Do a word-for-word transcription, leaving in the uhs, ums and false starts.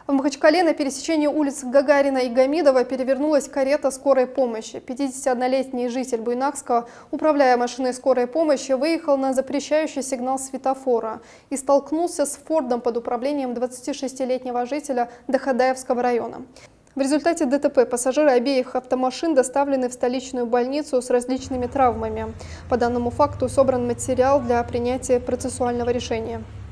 В Махачкале на пересечении улиц Гагарина и Гамидова перевернулась карета скорой помощи. пятидесятиоднолетний житель Буйнакского, управляя машиной скорой помощи, выехал на запрещающий сигнал светофора и столкнулся с Фордом под управлением двадцатишестилетнего жителя Дахадаевского района. В результате ДТП пассажиры обеих автомашин доставлены в столичную больницу с различными травмами. По данному факту собран материал для принятия процессуального решения.